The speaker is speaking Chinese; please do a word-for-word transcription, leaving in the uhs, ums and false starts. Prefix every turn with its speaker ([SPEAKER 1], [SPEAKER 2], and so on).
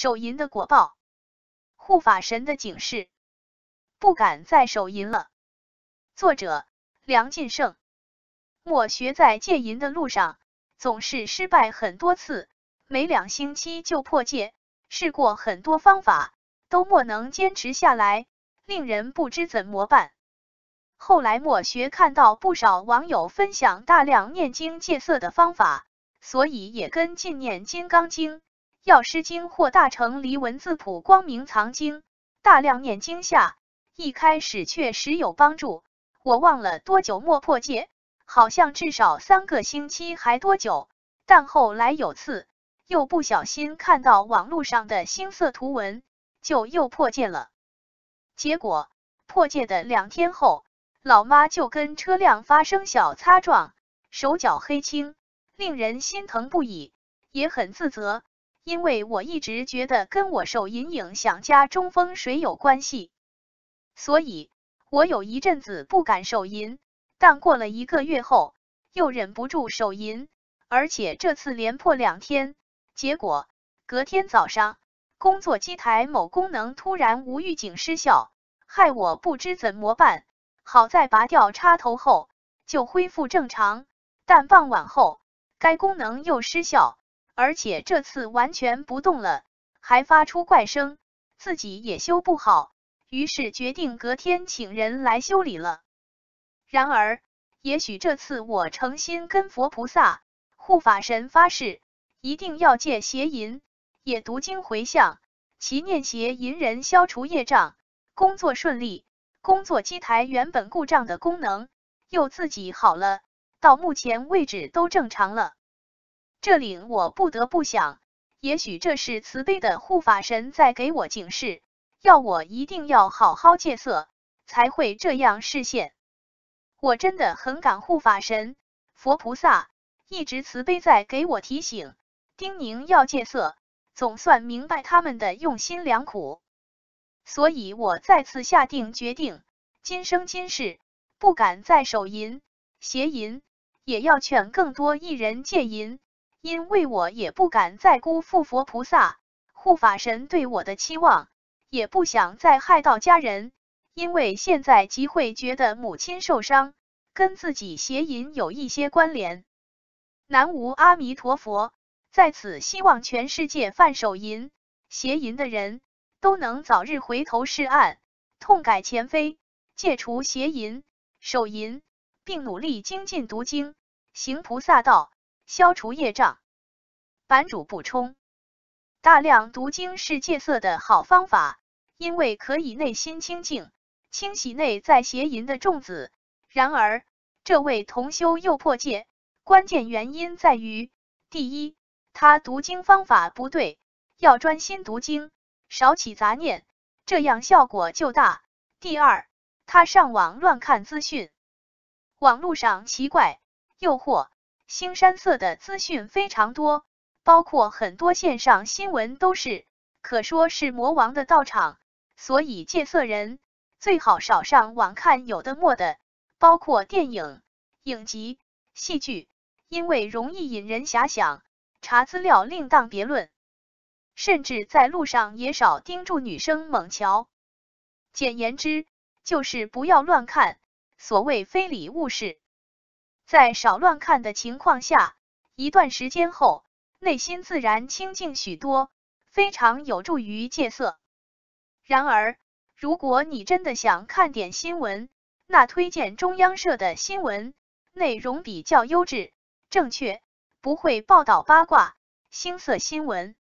[SPEAKER 1] 手淫的果报，护法神的警示，不敢再手淫了。作者：梁晋胜。莫学在戒淫的路上，总是失败很多次，每两星期就破戒，试过很多方法，都莫能坚持下来，令人不知怎么办。后来莫学看到不少网友分享大量念经戒色的方法，所以也跟进念金刚经、药师经或大乘离文字谱光明藏经，大量念经下，一开始确实有帮助，我忘了多久莫破戒，好像至少三个星期还多久，但后来有次又不小心看到网络上的星色图文，就又破戒了。结果破戒的两天后，老妈就跟车辆发生小擦撞，手脚黑青，令人心疼不已，也很自责，因为我一直觉得跟我手淫影响家中风水有关系，所以我有一阵子不敢手淫，但过了一个月后，又忍不住手淫，而且这次连破两天，结果隔天早上，工作机台某功能突然无预警失效，害我不知怎么办，好在拔掉插头后就恢复正常，但傍晚后该功能又失效，而且这次完全不动了，还发出怪声，自己也修不好，于是决定隔天请人来修理了。然而也许这次我诚心跟佛菩萨、护法神发誓，一定要戒邪淫，也读经回向，祈念邪淫人消除业障，工作顺利，工作机台原本故障的功能又自己好了，到目前为止都正常了。这令我不得不想，也许这是慈悲的护法神在给我警示，要我一定要好好戒色，才会这样示现。我真的很感护法神、佛菩萨，一直慈悲在给我提醒、叮咛要戒色，总算明白他们的用心良苦。所以我再次下定决定，今生今世不敢再手淫、邪淫，也要劝更多艺人戒淫，因为我也不敢再辜负佛菩萨、护法神对我的期望，也不想再害到家人，因为现在即会觉得母亲受伤，跟自己邪淫有一些关联。南无阿弥陀佛，在此希望全世界犯手淫、邪淫的人都能早日回头是岸，痛改前非，戒除邪淫、手淫，并努力精进读经，行菩萨道，消除业障。版主补充：大量读经是戒色的好方法，因为可以内心清净，清洗内在邪淫的种子。然而这位同修又破戒，关键原因在于：第一，他读经方法不对，要专心读经，少起杂念，这样效果就大。第二，他上网乱看资讯，网络上奇怪、诱惑、腥膻色的资讯非常多，包括很多线上新闻都是，可说是魔王的道场。所以戒色人最好少上网看有的没的，包括电影、影集、戏剧，因为容易引人遐想，查资料另当别论。甚至在路上也少盯住女生猛瞧。简言之，就是不要乱看，所谓非礼勿视。在少乱看的情况下，一段时间后，内心自然清净许多，非常有助于戒色。然而，如果你真的想看点新闻，那推荐中央社的新闻，内容比较优质、正确，不会报道八卦、腥色新闻。